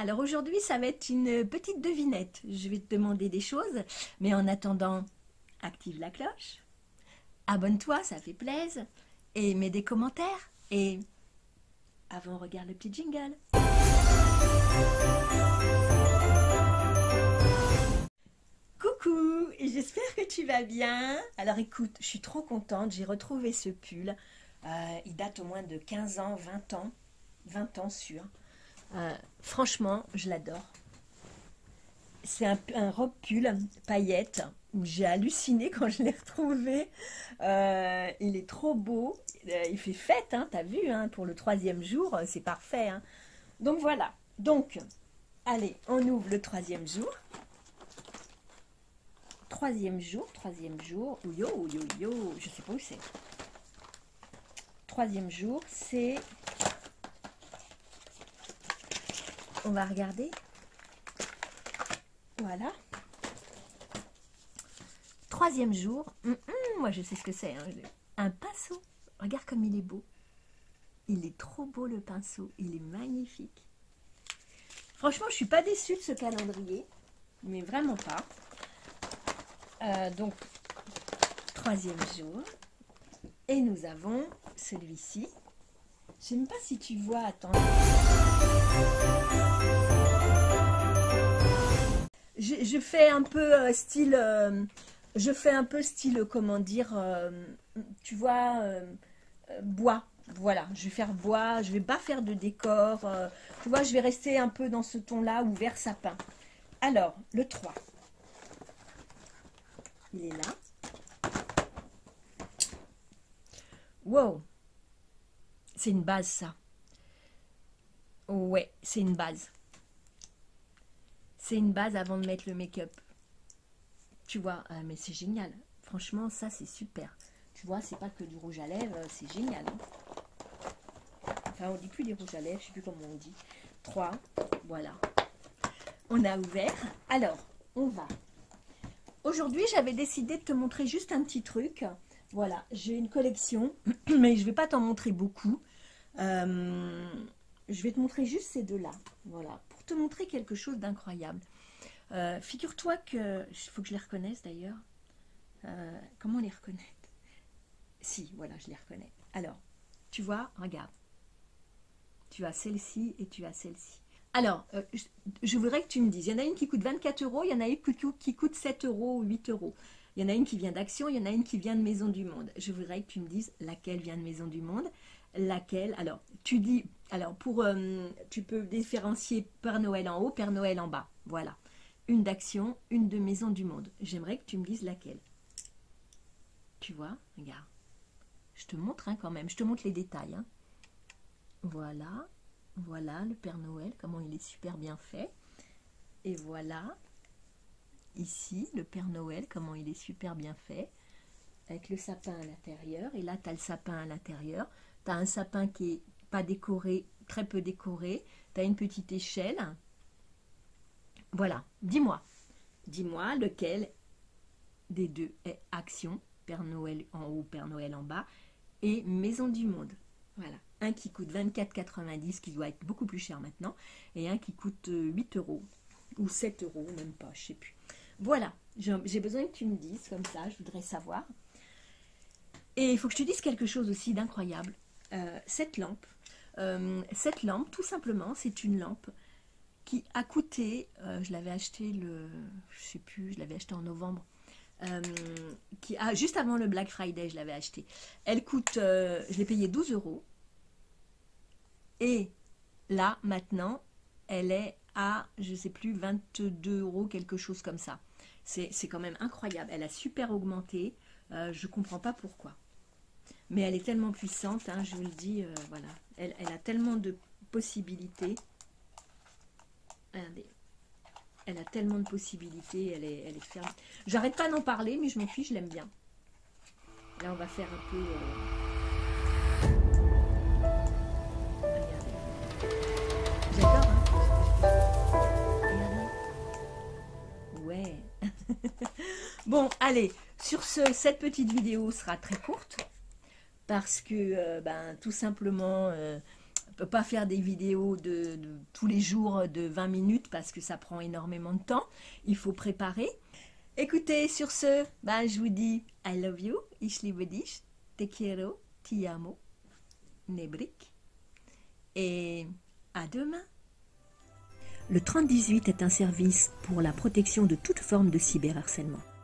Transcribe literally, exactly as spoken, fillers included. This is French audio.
Alors aujourd'hui, ça va être une petite devinette. Je vais te demander des choses, mais en attendant, active la cloche, abonne-toi, ça fait plaisir, et mets des commentaires. Et avant, regarde le petit jingle. Coucou, et j'espère que tu vas bien. Alors écoute, je suis trop contente, j'ai retrouvé ce pull. Euh, il date au moins de quinze ans, vingt ans, vingt ans sûr. Euh, franchement, je l'adore. C'est un, un robe pull paillettes. J'ai halluciné quand je l'ai retrouvé. Euh, il est trop beau. Euh, il fait fête, hein, t'as vu, hein, pour le troisième jour, c'est parfait. Hein. Donc voilà. Donc, allez, on ouvre le troisième jour. Troisième jour, troisième jour. Ouyo, ouyo, ouyo. Je sais pas où c'est. Troisième jour, c'est... On va regarder. Voilà. Troisième jour. Hum, hum, moi, je sais ce que c'est. Hein. Un pinceau. Regarde comme il est beau. Il est trop beau, le pinceau. Il est magnifique. Franchement, je ne suis pas déçue de ce calendrier. Mais vraiment pas. Euh, donc, troisième jour. Et nous avons celui-ci. Je ne sais même pas si tu vois. Attends. Je, je fais un peu euh, style, euh, je fais un peu style, comment dire, euh, tu vois, euh, euh, bois. Voilà, je vais faire bois, je vais pas faire de décor. Euh, tu vois, je vais rester un peu dans ce ton-là, ou vert sapin. Alors, le trois. Il est là. Wow. C'est une base, ça. Ouais, c'est une base. C'est une base avant de mettre le make-up. Tu vois, euh, mais c'est génial. Franchement, ça, c'est super. Tu vois, c'est pas que du rouge à lèvres, c'est génial. Hein. Enfin, on dit plus des rouges à lèvres, je sais plus comment on dit. trois, voilà. On a ouvert. Alors, on va. Aujourd'hui, j'avais décidé de te montrer juste un petit truc. Voilà, j'ai une collection, mais je vais pas t'en montrer beaucoup. Euh, je vais te montrer juste ces deux-là. Voilà. Te montrer quelque chose d'incroyable. Euh, Figure-toi que... Il faut que je les reconnaisse d'ailleurs. Euh, comment les reconnaître? Si, voilà, je les reconnais. Alors, tu vois, regarde. Tu as celle-ci et tu as celle-ci. Alors, euh, je, je voudrais que tu me dises. Il y en a une qui coûte vingt-quatre euros, il y en a une qui coûte sept euros ou huit euros. Il y en a une qui vient d'Action, il y en a une qui vient de Maison du Monde. Je voudrais que tu me dises laquelle vient de Maison du Monde. Laquelle, alors, tu dis, alors, pour, euh, tu peux différencier Père Noël en haut, Père Noël en bas, voilà. Une d'Action, une de Maison du Monde. J'aimerais que tu me dises laquelle. Tu vois, regarde. Je te montre hein, quand même, je te montre les détails. Hein. Voilà, voilà le Père Noël, comment il est super bien fait. Et voilà, ici, le Père Noël, comment il est super bien fait. Avec le sapin à l'intérieur, et là, tu as le sapin à l'intérieur. Tu as un sapin qui est pas décoré, très peu décoré. Tu as une petite échelle. Voilà, dis-moi. Dis-moi lequel des deux est Action, Père Noël en haut, Père Noël en bas, et Maison du Monde. Voilà, un qui coûte vingt-quatre quatre-vingt-dix, qui doit être beaucoup plus cher maintenant, et un qui coûte huit euros, ou sept euros, même pas, je sais plus. Voilà, j'ai besoin que tu me dises, comme ça, je voudrais savoir. Et il faut que je te dise quelque chose aussi d'incroyable. Euh, cette lampe, euh, cette lampe, tout simplement, c'est une lampe qui a coûté, euh, je l'avais acheté le, je sais plus, je l'avais acheté en novembre, euh, qui a, juste avant le Black Friday, je l'avais acheté. Elle coûte, euh, je l'ai payé douze euros. Et là, maintenant, elle est à, je sais plus, vingt-deux euros, quelque chose comme ça. C'est quand même incroyable. Elle a super augmenté. Euh, je comprends pas pourquoi. Mais elle est tellement puissante, hein, je vous le dis, euh, voilà. Elle, elle a tellement de possibilités. Regardez. Elle a tellement de possibilités, elle est, elle est ferme. J'arrête pas d'en parler, mais je m'en fiche, je l'aime bien. Là, on va faire un peu... Euh... Regardez. J'adore, hein. Regardez. Ouais. Bon, allez, sur ce, cette petite vidéo sera très courte. Parce que, euh, ben, tout simplement, euh, ne peut pas faire des vidéos de, de tous les jours de vingt minutes parce que ça prend énormément de temps. Il faut préparer. Écoutez, sur ce, ben, je vous dis I love you, ich liebe dich, te quiero, ti amo, nebrik. Et à demain. Le trente dix-huit est un service pour la protection de toute forme de cyberharcèlement.